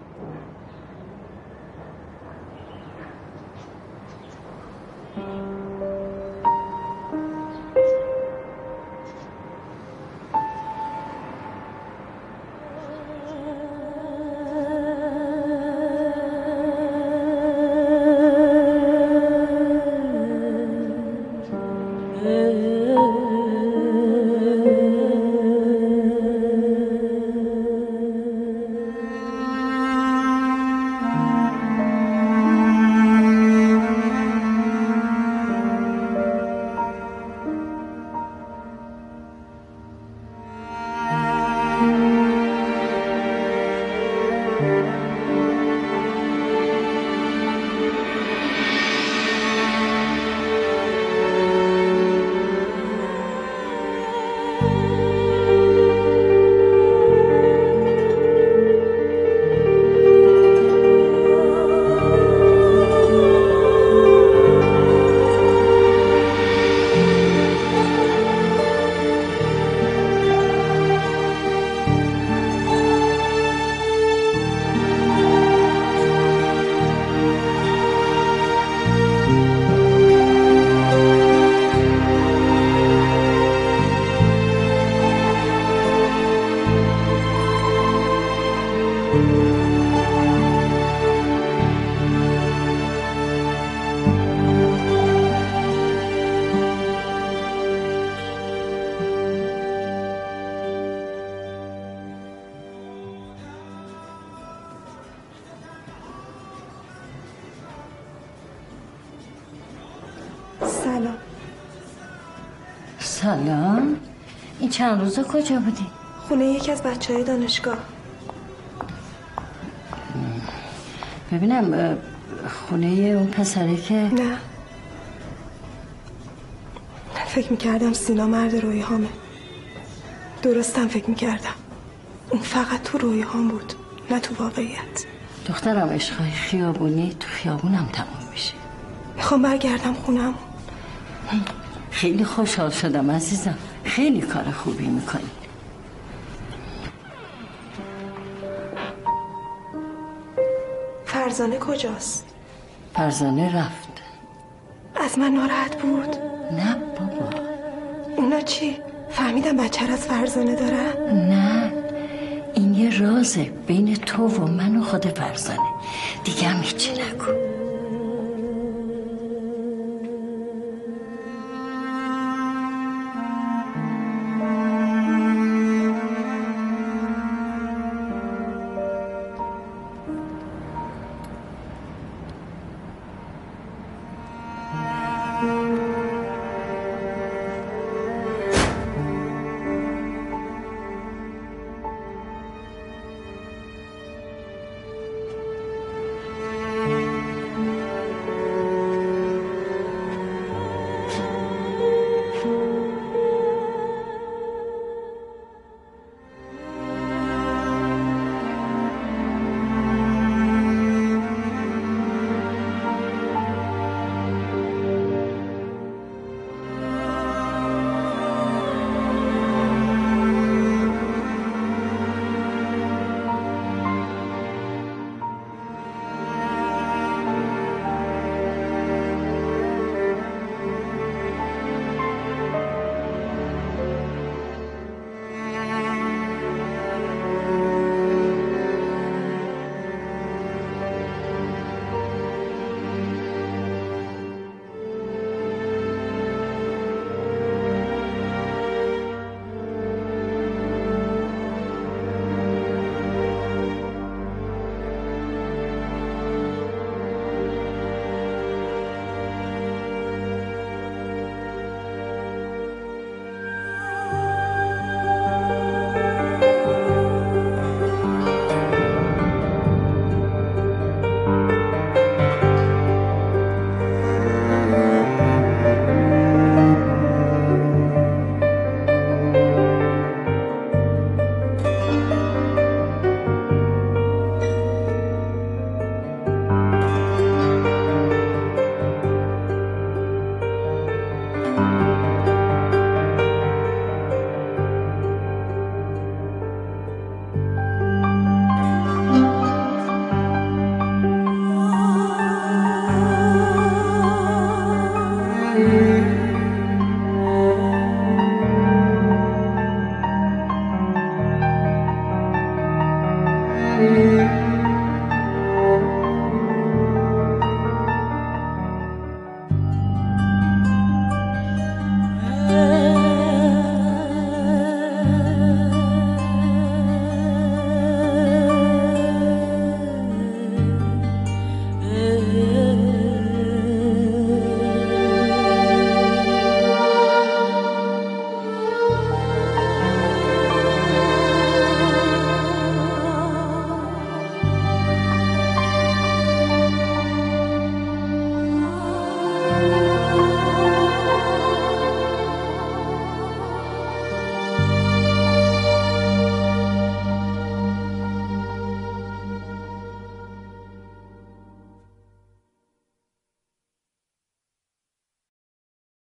سلام. سلام. این چند روزه کجا بودی؟ خونه یکی از بچه‌های دانشگاه. ببینم خونه اون پسره که نه، فکر میکردم سینا مرد رویاهامه. درستم فکر میکردم. اون فقط تو رویاهام بود، نه تو واقعیت. دخترم، عشقای خیابونی تو خیابونم تموم میشه. میخوام برگردم خونم. خیلی خوشحال شدم عزیزم، خیلی کار خوبی میکنی. فرزانه کجاست؟ فرزانه رفت. از من ناراحت بود؟ نه بابا. اونا چی؟ فهمیدم بچه را از فرزانه دارن؟ نه، این یه رازه بین تو و من و خود فرزانه، دیگه هم هیچی نگو.